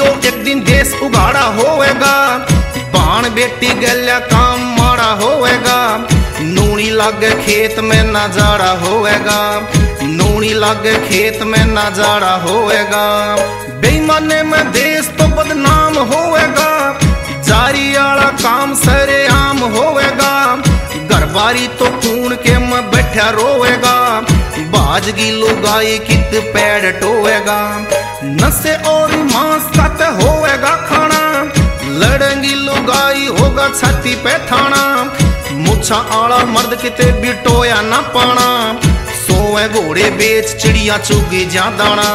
एक दिन देश उगाड़ा होएगा, बाण बेटी गल्या काम माड़ा होएगा। नूनी लागे खेत में ना जाड़ा होएगा, नूनी लागे खेत में ना जाड़ा होएगा। बेईमाने में देश तो बदनाम होएगा, जारी आला काम सरेआम होएगा। घरबारी तो खून के में बैठा रोएगा, बाजगी लुगाई कित पैड़ टोएगा। नशे और मांस का होएगा खाना, लड़ेंगी लुगाई होगा छाती पे ठाना। मुच्छा आला मर्द किते भी टोया ना पाना, सोए घोड़े बेच चिड़िया चुगी जा दाना,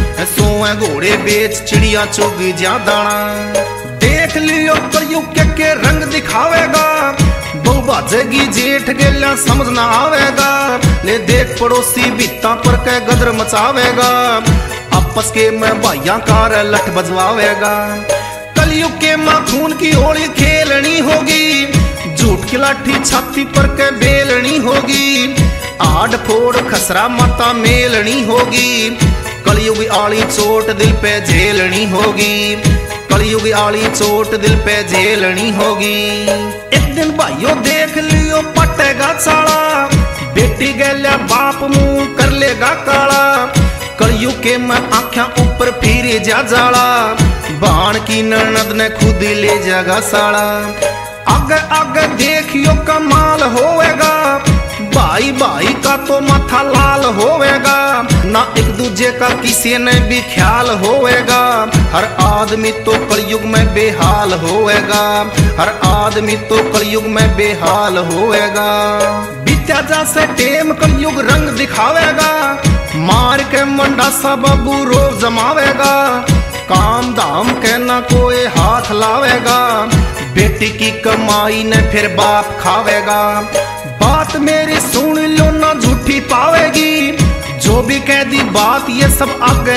सोए घोड़े बेच चिड़िया चुगी जा दाना। देख लियो कलयुग के रंग दिखावेगा, बहु बाजेगी जेठ गेल्या समझ ना आवेगा। ले देख पड़ोसी बीता पर के गदर मचावेगा, आपस के में भाइया कार लठ बजवावेगा। कलयुग के माँ खून की होली खेलनी होगी, झूठ की लाठी छाती पर के बेलनी होगी। आड़ फोड़ खसरा माता मेलनी होगी, कलयुग आली चोट दिल पे झेलनी होगी, कलयुग आली चोट दिल पे झेलनी होगी। एक दिन भाइयों देख लियो पटेगा चाला, बेटी गैल्या बाप मुंह कर लेगा काला। कलयुग के मैं आँखा ऊपर फिर जा जाला, बाण की ननद ने खुद ले जागा साला। आगे आगे देखियो कमाल होएगा, भाई भाई का तो माथा लाल होएगा। ना एक दूजे का किसी ने भी ख्याल होएगा, हर आदमी तो कलयुग में बेहाल होएगा, हर आदमी तो कलयुग में बेहाल होएगा। बीत्या जा से टेम कलयुग रंग दिखावेगा, मार के मंडा सा बाबू रोज जमावेगा। काम धाम के ना कोई हाथ लावेगा, बेटी की कमाई ने फिर बाप खावेगा। बात मेरी सुन लो ना झूठी पावेगी, जो भी कह दी बात ये सब आगे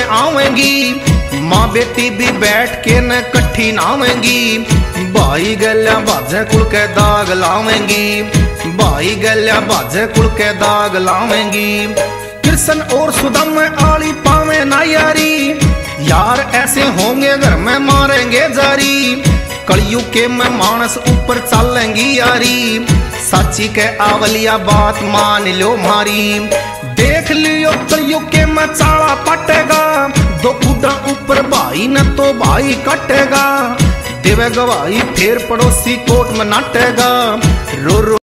आवेंगी। माँ बेटी भी बैठ के न कट्ठी नावेंगी, भाई गल्या बाजे कुल के दाग लावेंगी, भाई गल्या बाजे कुल के दाग लावेंगी। कृष्ण और सुदाम आली पावे ना यारी, यार ऐसे होंगे घर में मारेंगे जारी। कलयुग के में मानस ऊपर चलेंगी यारी, सच्ची के आवलिया बात मान लो मारी। देख लियो कलयुग के में चाला पटेगा, दो फुटा ऊपर भाई न तो भाई कटेगा। देवे गवाही फिर पड़ोसी कोर्ट में नाटेगा, रो रो